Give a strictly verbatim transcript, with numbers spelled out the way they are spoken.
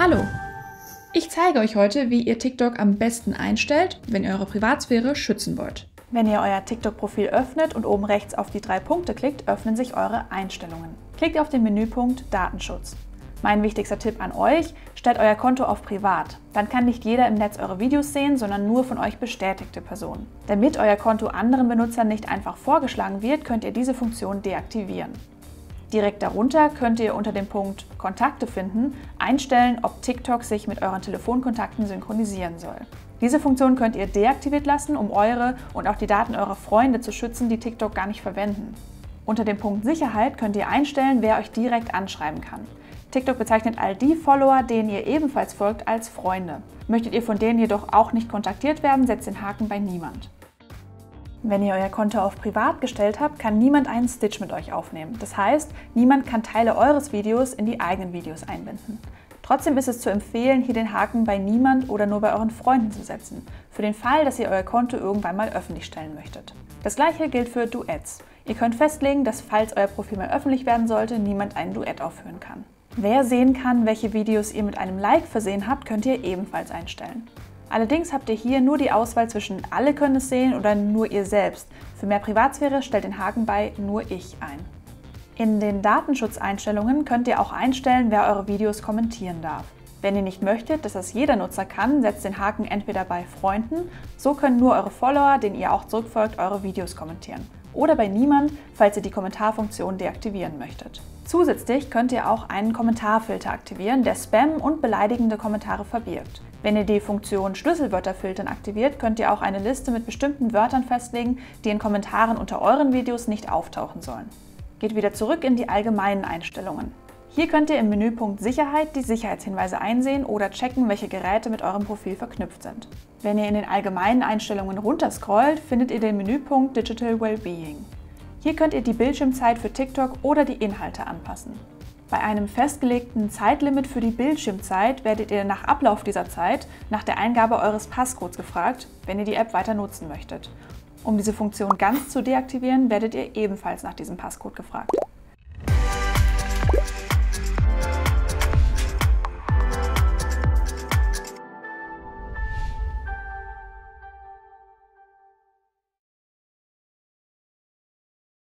Hallo! Ich zeige euch heute, wie ihr TikTok am besten einstellt, wenn ihr eure Privatsphäre schützen wollt. Wenn ihr euer TikTok-Profil öffnet und oben rechts auf die drei Punkte klickt, öffnen sich eure Einstellungen. Klickt auf den Menüpunkt Datenschutz. Mein wichtigster Tipp an euch: stellt euer Konto auf Privat. Dann kann nicht jeder im Netz eure Videos sehen, sondern nur von euch bestätigte Personen. Damit euer Konto anderen Benutzern nicht einfach vorgeschlagen wird, könnt ihr diese Funktion deaktivieren. Direkt darunter könnt ihr unter dem Punkt Kontakte finden, einstellen, ob TikTok sich mit euren Telefonkontakten synchronisieren soll. Diese Funktion könnt ihr deaktiviert lassen, um eure und auch die Daten eurer Freunde zu schützen, die TikTok gar nicht verwenden. Unter dem Punkt Sicherheit könnt ihr einstellen, wer euch direkt anschreiben kann. TikTok bezeichnet all die Follower, denen ihr ebenfalls folgt, als Freunde. Möchtet ihr von denen jedoch auch nicht kontaktiert werden, setzt den Haken bei Niemand. Wenn ihr euer Konto auf Privat gestellt habt, kann niemand einen Stitch mit euch aufnehmen. Das heißt, niemand kann Teile eures Videos in die eigenen Videos einbinden. Trotzdem ist es zu empfehlen, hier den Haken bei Niemand oder nur bei euren Freunden zu setzen, für den Fall, dass ihr euer Konto irgendwann mal öffentlich stellen möchtet. Das gleiche gilt für Duets. Ihr könnt festlegen, dass, falls euer Profil mal öffentlich werden sollte, niemand ein Duett aufführen kann. Wer sehen kann, welche Videos ihr mit einem Like versehen habt, könnt ihr ebenfalls einstellen. Allerdings habt ihr hier nur die Auswahl zwischen alle können es sehen oder nur ihr selbst. Für mehr Privatsphäre stellt den Haken bei nur ich ein. In den Datenschutzeinstellungen könnt ihr auch einstellen, wer eure Videos kommentieren darf. Wenn ihr nicht möchtet, dass das jeder Nutzer kann, setzt den Haken entweder bei Freunden, so können nur eure Follower, denen ihr auch zurückfolgt, eure Videos kommentieren. Oder bei Niemand, falls ihr die Kommentarfunktion deaktivieren möchtet. Zusätzlich könnt ihr auch einen Kommentarfilter aktivieren, der Spam und beleidigende Kommentare verbirgt. Wenn ihr die Funktion Schlüsselwörter filtern aktiviert, könnt ihr auch eine Liste mit bestimmten Wörtern festlegen, die in Kommentaren unter euren Videos nicht auftauchen sollen. Geht wieder zurück in die allgemeinen Einstellungen. Hier könnt ihr im Menüpunkt Sicherheit die Sicherheitshinweise einsehen oder checken, welche Geräte mit eurem Profil verknüpft sind. Wenn ihr in den allgemeinen Einstellungen runterscrollt, findet ihr den Menüpunkt Digital Wellbeing. Hier könnt ihr die Bildschirmzeit für TikTok oder die Inhalte anpassen. Bei einem festgelegten Zeitlimit für die Bildschirmzeit werdet ihr nach Ablauf dieser Zeit nach der Eingabe eures Passcodes gefragt, wenn ihr die App weiter nutzen möchtet. Um diese Funktion ganz zu deaktivieren, werdet ihr ebenfalls nach diesem Passcode gefragt.